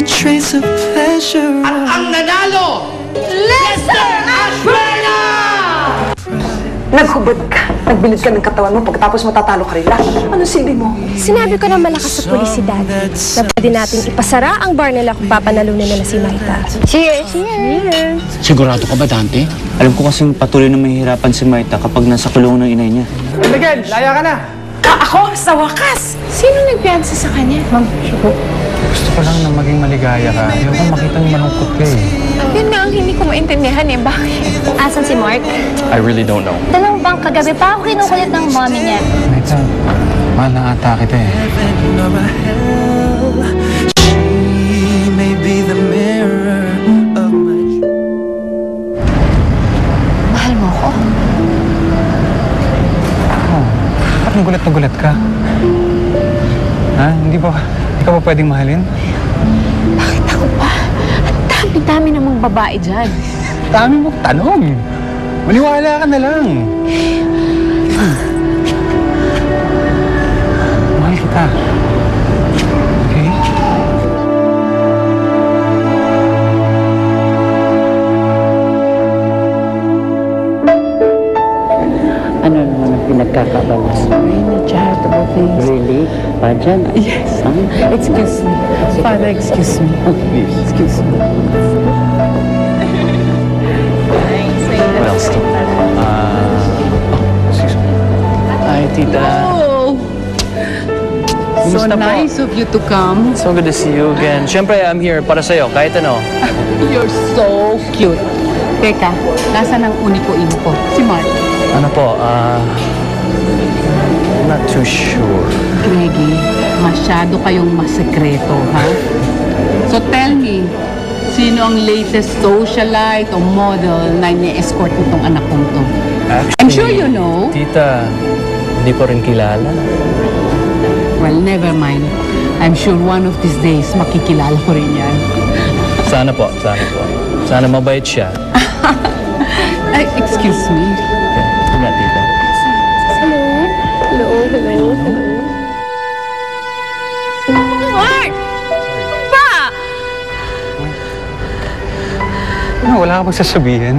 trace of pleasure. At ang nanalo, Lester Ashburna! Naghubad ka. Nagbilid ka ng katawan mo pagkatapos matatalo ka rin lang. Ano silbi mo? Sinabi ko na malakas sa pulisidad na pwede nating ipasara ang bar nila kung papanalunan nila si Maita. Cheers! Cheers! Sigurado ka ba, Dante? Alam ko kasing patuloy na mahihirapan si Maita kapag nasa kulungan ng inay niya. Miguel, laya ka na! Ako, sa wakas! Sino nagpiyansa sa kanya? Ma'am, gusto ko lang na maging maligaya ka. Ayoko makitang malungkot ka eh. Yun nga ang hindi ko maintindihan eh. Bakit? Asan si Mark? I really don't know. Alam mo bang kagabi pa ako kinukulit ng mommy niya? Maita, mahal na ata kita eh. She may be the mirror of my Mahal mo ko? Oh, ba't nagulat na gulat ka? Ha? Hindi ka ba pwedeng mahalin? Bakit ako pa? Ang dami-dami namang babae dyan. Dami mong tanong. Maniwala ka na lang. Mahal kita. Okay? Ano naman ang pinagkakabalas? Really charitable things. Really? Pajan? Yes. Huh? Excuse me. Father, excuse me. Please. Excuse me. What else? Excuse me. Hi, Tita. Oh! So Kumusta po? nice of you to come. So good to see you again. Siyempre, I'm here para sa'yo, kahit ano. You're so cute. Teka, nasaan ang uniko-ino ko? Si Mark. Ano po, I'm not too sure. Greggy, masyado kayong masekreto, ha? So tell me, sino ang latest socialite o model na ni-escort nitong anak kong to? Actually, I'm sure you know. Tita, hindi ko rin kilala. Well, never mind. I'm sure one of these days makikilala ko rin yan. Sana po, sana po. Sana mabait siya. Ay, excuse me. Nga, Tita. Hello. Mark! Pa! Ano, wala ka bang sasabihin?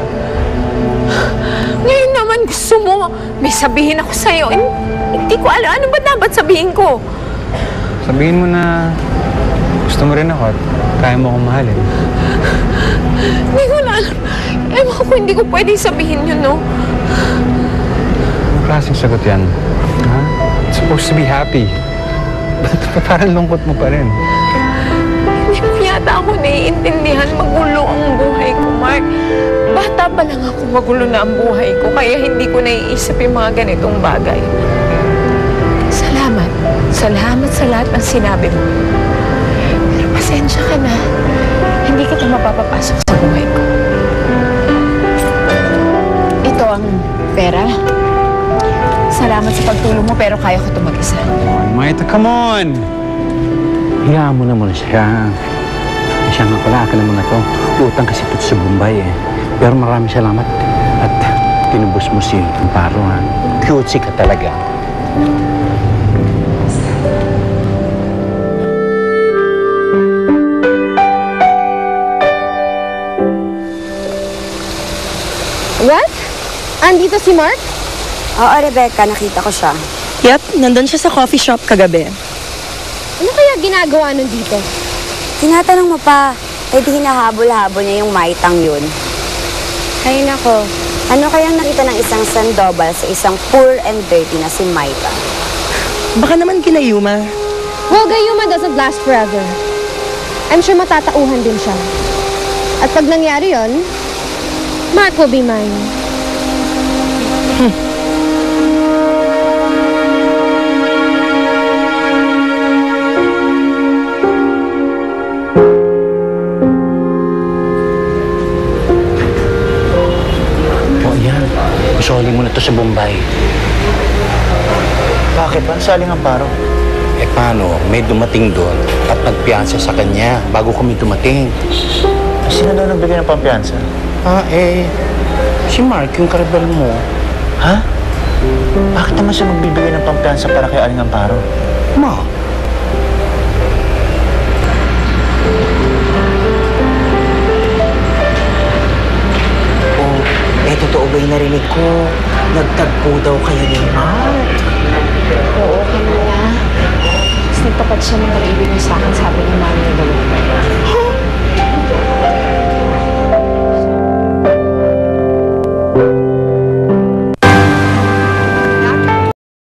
Ngayon naman gusto mo, may sabihin ako sa'yo. Hindi ko alam, ano ba dapat sabihin ko? Sabihin mo na gusto mo rin ako at kaya mo akong mahalin. Hindi ko na alam. Ewan ko, hindi ko pwedeng sabihin yun, no? Anong klaseng sagot yan? Ha? It's supposed to be happy. Ba't parang lungkot mo pa rin? Hindi mo yata ako naiintindihan. Magulo ang buhay ko, Mark. Bata pa lang ako, magulo na ang buhay ko. Kaya hindi ko naiisip yung mga ganitong bagay. Salamat. Salamat sa lahat ng sinabi mo. Pero pasensya ka na. Hindi kita mapapapasok sa buhay ko. Ito ang pera. Salamat sa pagtulong mo, pero kaya ko ito mag-isa. Maita, come on! Hayaan mo na muna siya. Siya nga pala, akin naman na to. Utang kasi ito sa Bombay eh. Pero maraming salamat. At tinubos mo si Amparo ha. Cutesy ka talaga. What? Andito si Mark? Oo, Rebecca, nakita ko siya. Yep, nandun siya sa coffee shop kagabi. Ano kaya ginagawa nun dito? Tinatanong mo pa, eh di hinahabol-habol niya yung maitang yun. Ay nako, ano kayang nakita ng isang Sandoval sa isang poor and dirty na si Maita? Baka naman kinayuma. Well, Gayuma doesn't last forever. I'm sure matatauhan din siya. At pag nangyari yon, Mark will be mine. Isoli mo na to sa Bombay. Bakit ba? Saling Amparo. Eh paano? May dumating doon at nagpiyansa sa kanya bago kami dumating. Sino daw nagbigay ng pampiyansa? Si Mark, yung karibal mo. Ha? Bakit naman siya magbibigay ng pampiyansa para kay Aling Amparo? Ma, Tuloy narinig ko, nagtagpo daw kayo ni Mark. Oo, kanina. Tapos nagtapat siya ng pag-ibig niya sa akin, sabi ni Mami daw.